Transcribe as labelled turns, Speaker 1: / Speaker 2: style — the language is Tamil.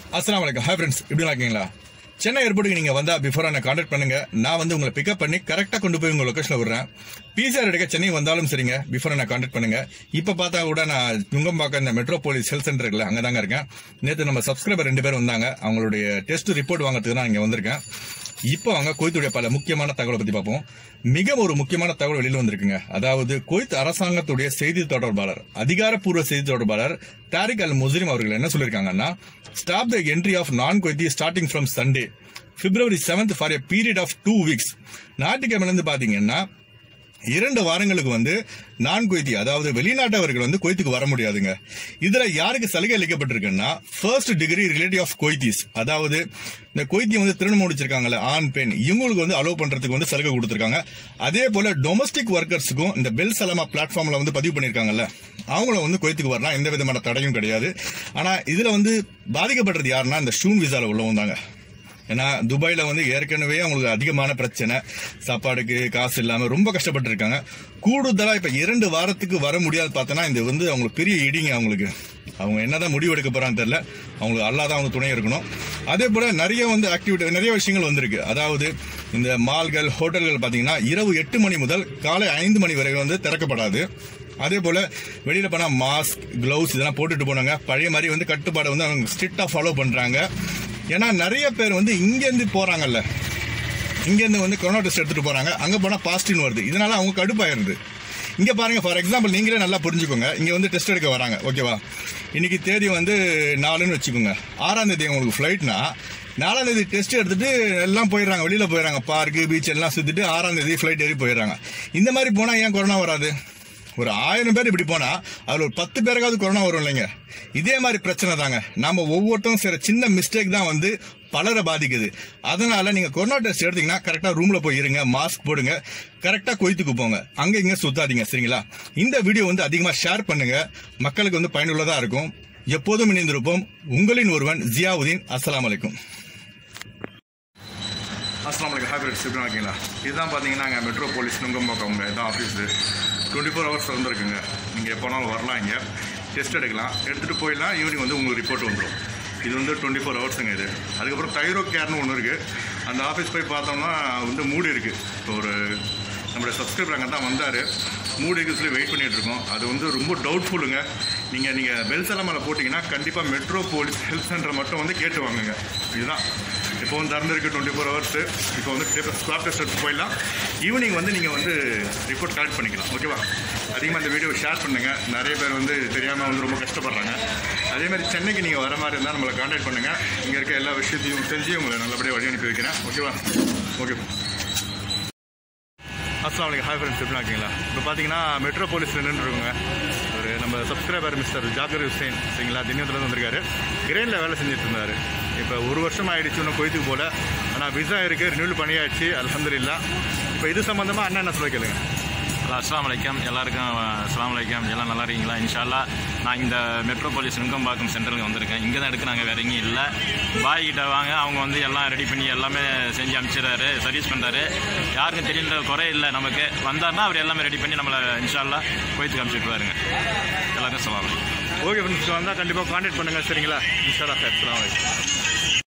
Speaker 1: அஸ்ஸலாமு அலைக்கும். ஹாய் ஃப்ரெண்ட்ஸ், எப்படி இருக்கீங்களா? சென்னை ஏர்போர்ட்டுக்கு நீங்க வந்தா பிஃபோர் என்ன கான்டாக்ட் பண்ணுங்க. நான் வந்து உங்களை பிக்கப் பண்ணி கரெக்டா கொண்டு போய் உங்க லொகேஷன்ல விடுறேன். பிசிஆர் எடுக்க சென்னை வந்தாலும் சரிங்க, பிஃபோர் என்ன கான்டாக்ட் பண்ணுங்க. இப்ப பார்த்தா கூட நான் நுங்கம்பாக்கம் இந்த மெட்ரோபோலிஸ் ஹெல்த் சென்டர் இருக்குல்ல, அங்கதாங்க இருக்கேன். நேற்று நம்ம சப்ஸ்கிரைபர் 2 பேர் வந்தாங்க. அவங்களுடைய டெஸ்ட் ரிப்போர்ட் வாங்குறதுக்கு தான் இங்க வந்திருக்கேன். இப்போ அவங்க குவைத்துடைய பல முக்கியமான தகவலை பத்தி பார்ப்போம். மிக ஒரு முக்கியமான தகவல் வெளியில் வந்திருக்குங்க. அதாவது குவைத் அரசாங்கத்துடைய செய்தி தொடர்பாளர், அதிகாரப்பூர்வ செய்தி தொடர்பாளர் தாரிக் அல் முஸ்லிம் அவர்கள் என்ன சொல்லிருக்காங்கன்னா, stop the entry of non Kuwaiti starting from Sunday February 7th for a period of 2 weeks. ஞாயிற்றுக்கிழமையிலிருந்து பாத்தீங்கன்னா 2 வாரங்களுக்கு வந்து நான் குவைத்தி, அதாவது வெளிநாட்டவர்கள் வந்து குவைத்துக்கு வர முடியாதுங்க. இதுல யாருக்கு சலுகை அளிக்கப்பட்டிருக்குன்னா, first degree relative of Kuwaitis, அதாவது இந்த குவைத்தி வந்து திருமணம் முடிச்சிருக்காங்கல்ல ஆண் பெண், இவங்களுக்கு வந்து அலோவ் பண்றதுக்கு வந்து சலுகை கொடுத்திருக்காங்க. அதே போல டொமஸ்டிக் ஒர்க்கர்ஸுக்கும் இந்த பெல் சலமா பிளாட்ஃபார்ம்ல வந்து பதிவு பண்ணிருக்காங்கல்ல, அவங்கள வந்து குவைத்துக்கு வரலாம், எந்த விதமான தடையும் கிடையாது. ஆனா இதுல வந்து பாதிக்கப்படுறது யாருன்னா இந்த ஷூன் விசால உள்ளவங்க தாங்க. ஏன்னா துபாயில வந்து ஏற்கனவே அவங்களுக்கு அதிகமான பிரச்சனை, சாப்பாடுக்கு காசு இல்லாம ரொம்ப கஷ்டப்பட்டு இருக்காங்க. கூடுதலா இப்ப 2 வாரத்துக்கு வர முடியாது பார்த்தோன்னா இது வந்து அவங்களுக்கு பெரிய இடிங்க. அவங்களுக்கு அவங்க என்னதான் முடிவு எடுக்க போறான்னு தெரியல. அவங்களுக்கு அல்லாதான் அவங்க துணை இருக்கணும். அதே போல நிறைய வந்து ஆக்டிவிட்டி, நிறைய விஷயங்கள் வந்திருக்கு. அதாவது இந்த மால்கள், ஹோட்டல்கள் பாத்தீங்கன்னா இரவு 8 மணி முதல் காலை 5 மணி வரை வந்து திறக்கப்படாது. அதே போல வெளியில போனா மாஸ்க், கிளவுஸ் இதெல்லாம் போட்டுட்டு போனாங்க. பழைய மாதிரி வந்து கட்டுப்பாடு வந்து அவங்க ஸ்ட்ரிக்டா ஃபாலோ பண்றாங்க. ஏன்னா நிறைய பேர் வந்து இங்கேருந்து போறாங்கல்ல, இங்கேருந்து வந்து கொரோனா டெஸ்ட் எடுத்துட்டு போறாங்க, அங்க போனா பாசிட்டிவ் வருது. இதனால அவங்க கடுப்பாயிருது. இங்க பாருங்க, ஃபார் எக்ஸாம்பிள் நீங்களே நல்லா புரிஞ்சுக்கோங்க. இங்க வந்து டெஸ்ட் எடுக்க வராங்க, ஓகேவா? இன்னைக்கு தேதி வந்து 4ன்னு வச்சுக்கோங்க. 6ஆம் தேதி உங்களுக்கு ஃபிளைட்னா 4ஆம் தேதி டெஸ்ட் எடுத்துட்டு எல்லாம் போயிடுறாங்க, வெளியில போயிடுறாங்க, பார்க்கு பீச் எல்லாம் சுத்திட்டு 6ஆம் தேதி ஃபிளைட் ஏறி போயிடுறாங்க. இந்த மாதிரி போனா ஏன் கொரோனா வராது? ஒரு 1000 பேர் இப்படி போனா அதுல ஒரு 10 பேருக்காவது கொரோனா வரும் இல்லைங்க. இதே மாதிரி பிரச்சனை தாங்க. நாம ஒவ்வொருத்தரும் செய்யற சின்ன மிஸ்டேக் தான் வந்து பலரை பாதிக்குது. அதனால நீங்க கொரோனா டெஸ்ட் எடுத்தீங்கன்னா கரெக்டா ரூம்ல போய் இருங்க, மாஸ்க் போடுங்க, கரெக்டா குவைத்துக்கு போங்க, அங்க இங்க சுத்தாதீங்க, சரிங்களா? இந்த வீடியோ வந்து அதிகமா ஷேர் பண்ணுங்க, மக்களுக்கு வந்து பயனுள்ளதா இருக்கும். எப்போதும் இணைந்திருப்போம். உங்களின் ஒருவன் ஜியாவுதீன். அஸ்ஸலாமு அலைக்கும். அஸ்ஸலாமு அலைக்கும். ஹாய் ஃப்ரெண்ட்ஸ், எப்படி இருக்கீங்களா? இதுதான் பார்த்தீங்கன்னா அங்கே மெட்ரோபோலிஸ் நுங்கம்பாக்கம் இதான் ஆஃபீஸு. 24 hours திறந்துருக்குங்க. நீங்கள் எப்போனாலும் வரலாம், இங்கே டெஸ்ட் எடுக்கலாம், எடுத்துகிட்டு போயிடலாம். ஈவினிங் வந்து உங்களுக்கு ரிப்போர்ட் வந்துடும். இது வந்து 24 hours இது. அதுக்கப்புறம் தைரோ கேர்னு ஒன்று இருக்குது. அந்த ஆஃபீஸ் போய் பார்த்தோம்னா வந்து மூடி இருக்குது. இப்போ ஒரு நம்மளுடைய சப்ஸ்கிரைபர் அங்கே தான் வந்தார், மூடி இருக்குது சொல்லி வெயிட் பண்ணிகிட்டு இருக்கோம். அது வந்து ரொம்ப டவுட்ஃபுல்லுங்க. நீங்கள் பெல் சலமாவில் போட்டிங்கன்னா கண்டிப்பாக மெட்ரோபோலிஸ் ஹெல்த் சென்டர் மட்டும் வந்து கேட்டு வாங்குங்க. இதுதான் இப்போ வந்து திறந்துருக்கு 24 hours. இப்போ வந்து ஸ்வாப் டெஸ்ட் எடுத்து போயிடலாம். ஈவினிங் வந்து நீங்கள் வந்து ரிப்போர்ட் கலெக்ட் பண்ணிக்கலாம், ஓகேவா? அதிகமாக இந்த வீடியோ ஷேர் பண்ணுங்கள். நிறைய பேர் வந்து தெரியாமல் வந்து ரொம்ப கஷ்டப்படுறாங்க. அதேமாதிரி சென்னைக்கு நீங்கள் வர மாதிரி இருந்தால் நம்மளை கான்டாக்ட் பண்ணுங்கள். இங்கே இருக்க எல்லா விஷயத்தையும் தெரிஞ்சு உங்களை நல்லபடியாக வழி அனுப்பி வைக்கிறேன், ஓகேவா? ஓகே. அஸ்ஸலாமு அலைக்கும். ஹாய் ஃப்ரெண்ட்ஸ், எப்படி இருக்கீங்களா? இப்போ பார்த்தீங்கன்னா மெட்ரோபோலிஸில் நின்றுருக்குங்க. ஒரு நம்ம சப்ஸ்கிரைபர் மிஸ்டர் ஜாகிர் ஹுசைன், சரிங்களா? தினத்துலேருந்து வந்திருக்காரு. கிரெயினில் வேலை செஞ்சுட்டு இருந்தார். இப்போ 1 வருஷம் ஆகிடுச்சு, இன்னும் குவைத்துக்கு போல. ஆனால் விசா இருக்குது, ரினியூல் பண்ணியாச்சு, அல்ஹம்துலில்லாஹ். இப்போ இது சம்மந்தமாக அண்ணா என்ன சொல்ல கேளுங்க.
Speaker 2: அஸ்ஸலாமு அலைக்கும். எல்லாருக்கும் அஸ்ஸலாமு அலைக்கும். எல்லாம் நல்லா இருக்கீங்களா? இன்ஷா அல்லாஹ். நான் இந்த மெட்ரோபோலிஸ் நுங்கம்பாக்கம் சென்டருக்கு வந்திருக்கேன். இங்கே தான் எடுக்கிறாங்க, வேற எங்கேயும் இல்லை. பாய் கிட்ட வாங்க, அவங்க வந்து எல்லாம் ரெடி பண்ணி எல்லாமே செஞ்சு அனுப்பிச்சிடுறாரு, சர்வீஸ் பண்ணுறாரு. யாருக்கும் தெரியுன்ற குறை இல்லை. நமக்கு வந்தார்னா அவர் எல்லாமே ரெடி பண்ணி நம்மளை இன்ஷா அல்லாஹ் குவைத்துக்கு அனுப்பிச்சிட்டு வாருங்க. எல்லாருக்கும் அஸ்ஸலாமு அலைக்கும்.
Speaker 1: ஓகே ஃப்ரெண்ட்ஸ், வந்தால் கண்டிப்பாக கான்டாக்ட் பண்ணுங்கள், சரிங்களா? இன்ஷா அல்லாஹ். அஸ்ஸலாமு அலைக்கும்.